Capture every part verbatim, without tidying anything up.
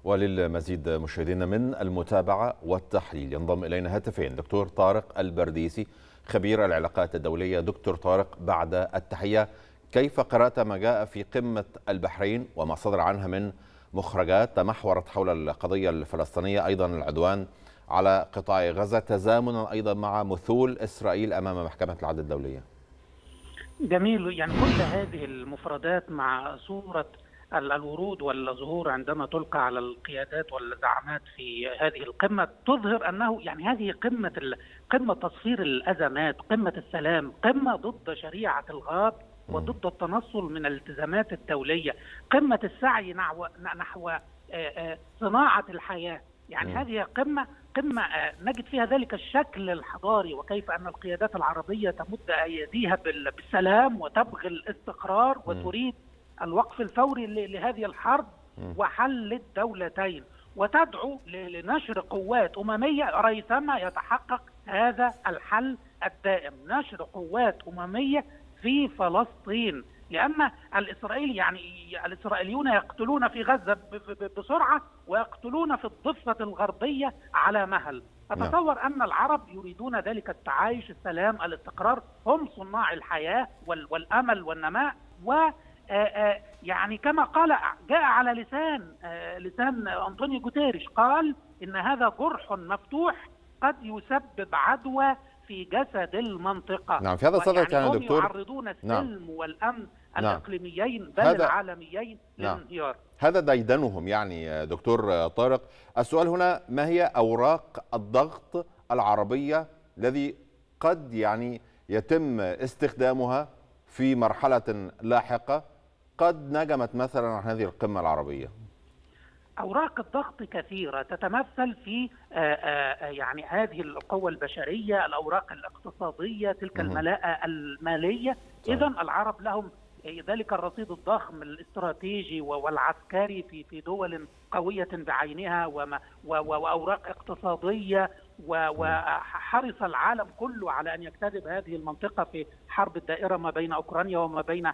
وللمزيد مشاهدينا من المتابعة والتحليل ينضم إلينا هاتفين دكتور طارق البرديسي خبير العلاقات الدولية. دكتور طارق، بعد التحية، كيف قرأت ما جاء في قمة البحرين وما صدر عنها من مخرجات تمحورت حول القضية الفلسطينية، أيضا العدوان على قطاع غزة، تزامنا أيضا مع مثول إسرائيل أمام محكمة العدل الدولية؟ جميل، يعني كل هذه المفردات مع صورة الورود والزهور عندما تلقى على القيادات والزعامات في هذه القمة تظهر أنه يعني هذه قمة قمة تصفير الأزمات، قمة السلام، قمة ضد شريعة الغاب وضد التنصل من الالتزامات الدولية، قمة السعي نحو نحو صناعة الحياة. يعني م. هذه قمة قمة نجد فيها ذلك الشكل الحضاري، وكيف أن القيادات العربية تمد أيديها بالسلام وتبغي الاستقرار وتريد الوقف الفوري لهذه الحرب وحل الدولتين، وتدعو لنشر قوات أممية ريثما يتحقق هذا الحل الدائم، نشر قوات أممية في فلسطين، لأن الإسرائيلي يعني الإسرائيليون يقتلون في غزة بسرعة ويقتلون في الضفة الغربية على مهل. أتصور أن العرب يريدون ذلك التعايش، السلام، الاستقرار، هم صناع الحياة والأمل والنماء. و يعني كما قال جاء على لسان لسان أنطونيو جوتيريش، قال إن هذا جرح مفتوح قد يسبب عدوى في جسد المنطقة. نعم، في هذا الصدد يعني هم دكتور يعرضون السلم نعم. والأمن الإقليميين بل هذا... العالميين للانهيار. نعم. هذا ديدنهم يعني دكتور طارق. السؤال هنا، ما هي أوراق الضغط العربية الذي قد يعني يتم استخدامها في مرحلة لاحقة قد نجمت مثلا عن هذه القمة العربية؟ أوراق الضغط كثيرة تتمثل في يعني هذه القوة البشرية، الأوراق الاقتصادية، تلك الملاءة المالية. إذن العرب لهم ذلك الرصيد الضخم الاستراتيجي والعسكري في في دول قوية بعينها، وأوراق اقتصادية، وحرص العالم كله على أن يكتسب هذه المنطقة في حرب الدائرة ما بين أوكرانيا وما بين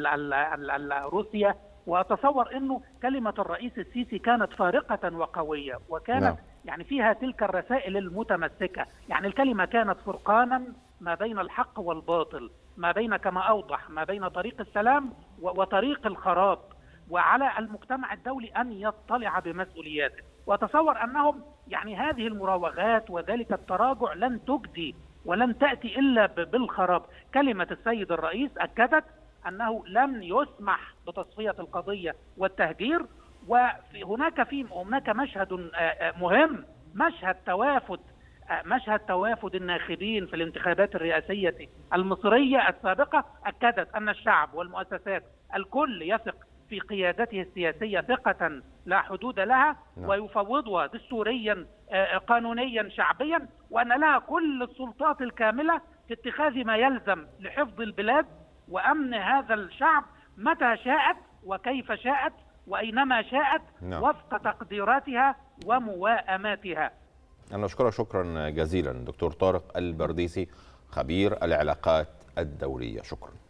روسيا. وأتصور أنه كلمة الرئيس السيسي كانت فارقة وقوية، وكانت نعم. يعني فيها تلك الرسائل المتمسكة. يعني الكلمة كانت فرقانا ما بين الحق والباطل، ما بين كما أوضح ما بين طريق السلام وطريق الخراب، وعلى المجتمع الدولي أن يطلع بمسؤولياته. وأتصور أنهم يعني هذه المراوغات وذلك التراجع لن تجدي ولن تأتي إلا بالخراب. كلمة السيد الرئيس أكدت أنه لن يسمح بتصفية القضية والتهجير. وهناك في هناك مشهد مهم، مشهد توافد مشهد توافد الناخبين في الانتخابات الرئاسية المصرية السابقة، أكدت أن الشعب والمؤسسات الكل يثق في قيادته السياسية ثقة لا حدود لها، ويفوضها دستوريا قانونيا شعبيا، وأن لها كل السلطات الكاملة في اتخاذ ما يلزم لحفظ البلاد وأمن هذا الشعب متى شاءت وكيف شاءت وأينما شاءت وفق تقديراتها ومواءماتها. أنا أشكرك شكرا جزيلا دكتور طارق البرديسي خبير العلاقات الدولية. شكرا.